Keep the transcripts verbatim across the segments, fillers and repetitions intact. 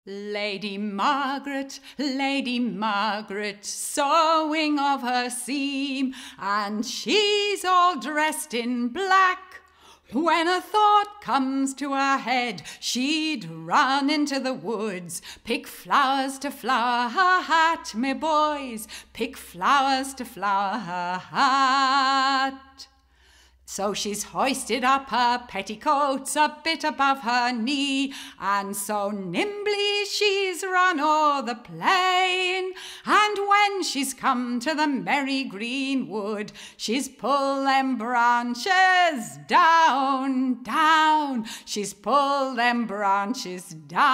Lady Margaret, Lady Margaret, sewing of her seam, and she's all dressed in black. When a thought comes to her head, she'd run into the woods, pick flowers to flower her hat, me boys, pick flowers to flower her hat. So she's hoisted up her petticoats a bit above her knee, and so nimbly she's run o'er the plain. And when she's come to the merry green wood, she's pulled them branches down, down, she's pulled them branches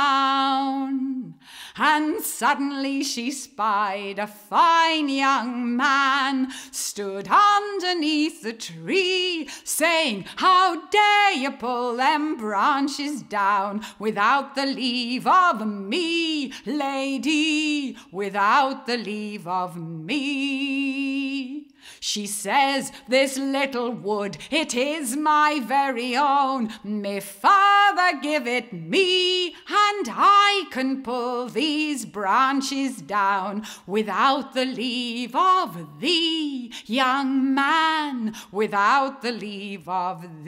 down. And suddenly she spied a fine young man stood underneath the tree, saying, "How dare you pull them branches down without the leave of me, lady, without the leave of me?" She says, "This little wood, it is my very own. Me father give it me, and I can pull these branches down without the leave of thee, young man, without the leave of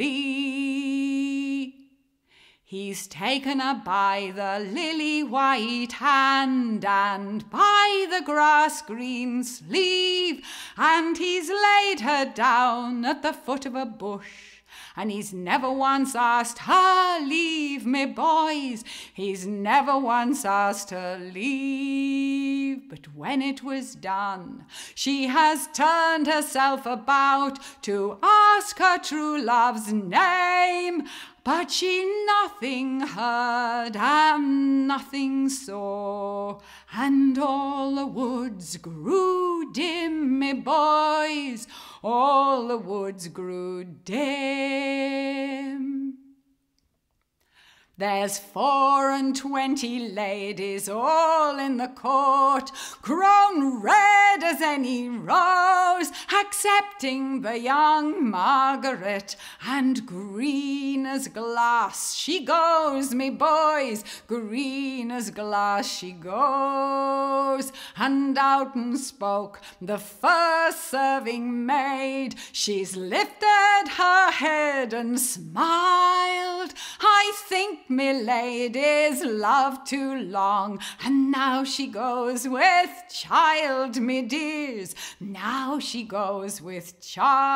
thee." He's taken her by the lily white hand and by the grass green sleeve, and he's laid her down at the foot of a bush, and he's never once asked her leave, me boys, he's never once asked her leave. But when it was done, she has turned herself about to ask her true love's name, but she nothing heard and nothing saw, and all the woods grew dim, me boys, all the woods grew dim. There's four and twenty ladies all in the court, grown red as any rose, excepting the young Margaret, and green as glass she goes, me boys, green as glass she goes. And out and spoke the first serving maid, she's lifted her head and smiled, "I think me lady's loved too long, and now she goes with child, me dears, now she goes with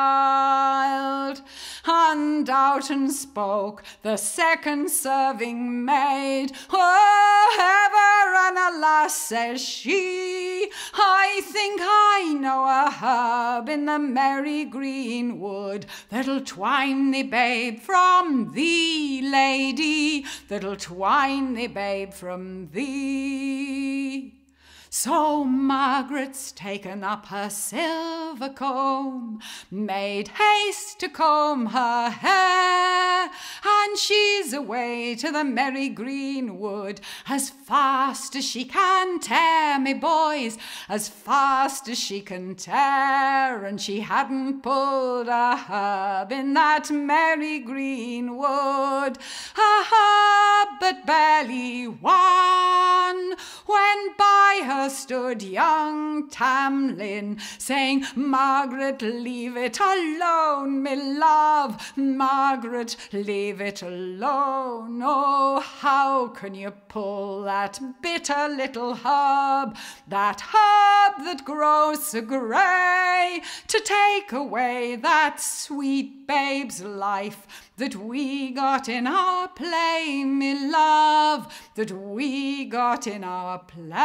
child." And out and spoke the second serving maid, "Oh, ever and alas," says she, "I think I know a herb in the merry green wood that'll twine thee, babe, from thee, lady, that'll twine thee, babe, from thee." So Margaret's taken up her silver comb, made haste to comb her hair, and she's away to the merry green wood as fast as she can tear, me boys, as fast as she can tear. And she hadn't pulled a herb in that merry green wood, a herb but barely one, when by her stood young Tam Lin, saying, "Margaret, leave it alone, me love, Margaret, leave it alone. Oh, how can you pull that bitter little herb, that herb that grows so grey, to take away that sweet babe's life that we got in our play, me love, that we got in our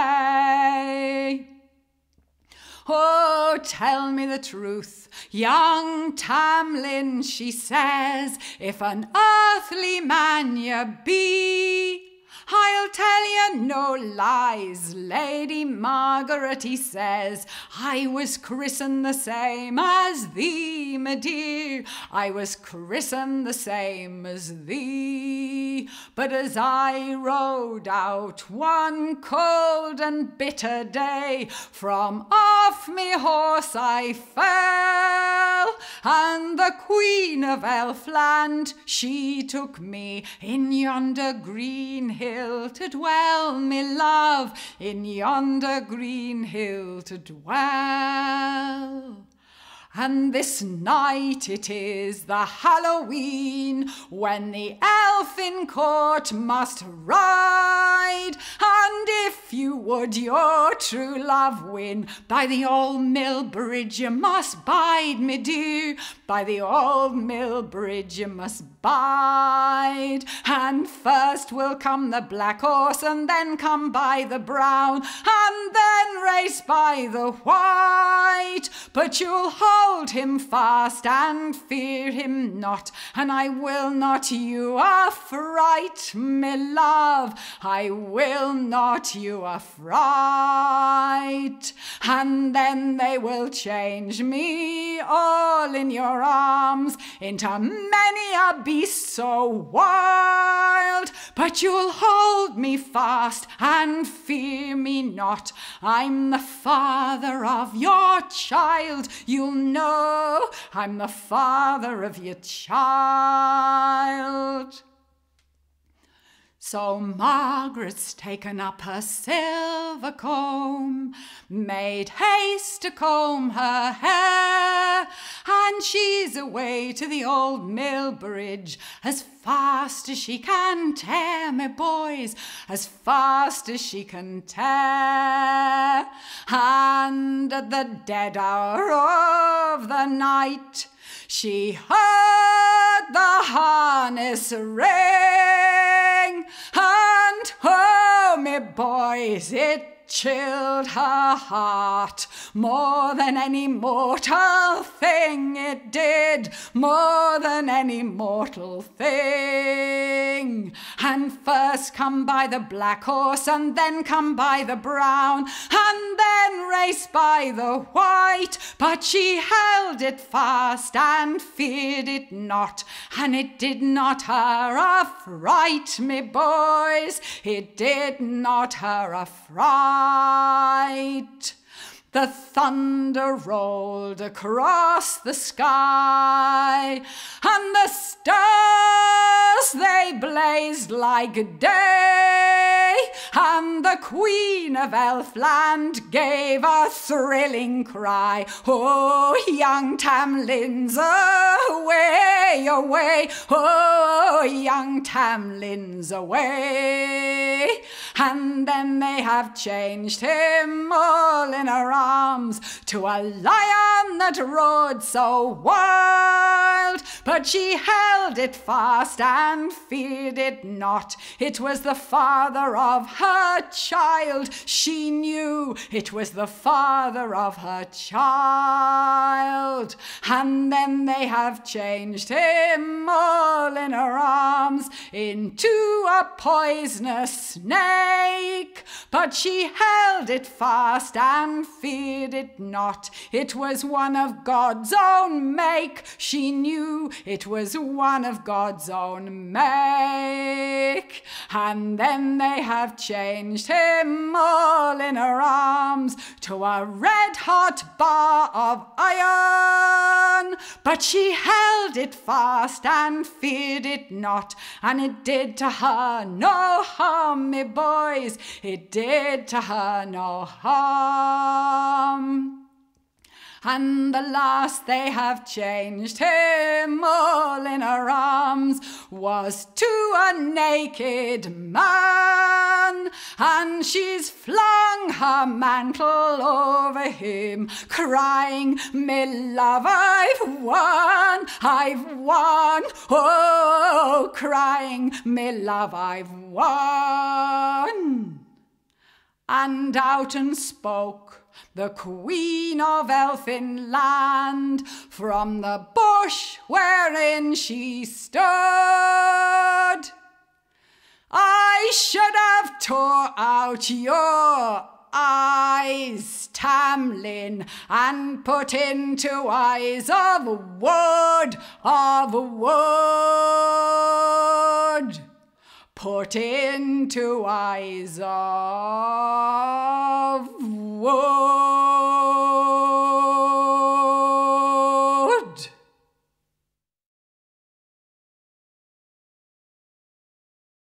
play? Oh, tell me the truth, young Tam Lin," she says, "if an earthly man you be, I'll tell you no lies, Lady Margaret," he says, "I was christened the same as thee, me dear, I was christened the same as thee. But as I rode out one cold and bitter day, from off me horse I fell, and the Queen of Elfland, she took me in yonder green hill hill to dwell, me love, in yonder green hill to dwell. And this night it is the Halloween, when the elfin court must ride. And if you would your true love win, by the old mill bridge you must bide, me dear, by the old mill bridge you must bide. And first will come the black horse, and then come by the brown, and then race by the white. But you'll hold him fast and fear him not, and I will not you affright, me love, I will not you affright. And then they will change me all in your arms into many a beast so wild, but you'll hold me fast and fear me not. I'm the father of your child, you'll know I'm the father of your child. So Margaret's taken up her silver comb, made haste to comb her hair, and she's away to the old mill bridge as fast as she can tear, me boys, as fast as she can tear. And at the dead hour of the night, she heard the harness ring, and oh, me boys, it chilled her heart more than any mortal thing. It did, more than any mortal thing. And first come by the black horse, and then come by the brown, and then race by the white. But she held it fast and feared it not, and it did not her affright, me boys, it did not her affright. The thunder rolled across the sky, and the stars they blazed like day, and the Queen of Elfland gave a thrilling cry, oh, young Tam Lin's away, away, oh, young Tam Lin's away. And then they have changed him all in her arms to a lion that roared so wild, but she held it fast and feared it not. It was the father of her child. She knew it was the father of her child. And then they have changed him all in her arms into a poisonous snake, but she held it fast and feared it not. It was one of God's own make. She knew it was one of God's own make. And then they have changed him all in her arms to a red-hot bar of iron, but she held it fast and feared it not, and it did to her no harm, me boys, it did to her no harm. And the last they have changed him all in her arms was to a naked man, and she's flung her mantle over him, crying, me love, I've won, I've won, oh, crying, me love, I've won. And out and spoke the Queen of Elfinland from the bush wherein she stood. I should have tore out your eyes, Tam Lin, and put into eyes of wood, of wood. Put into eyes of wood.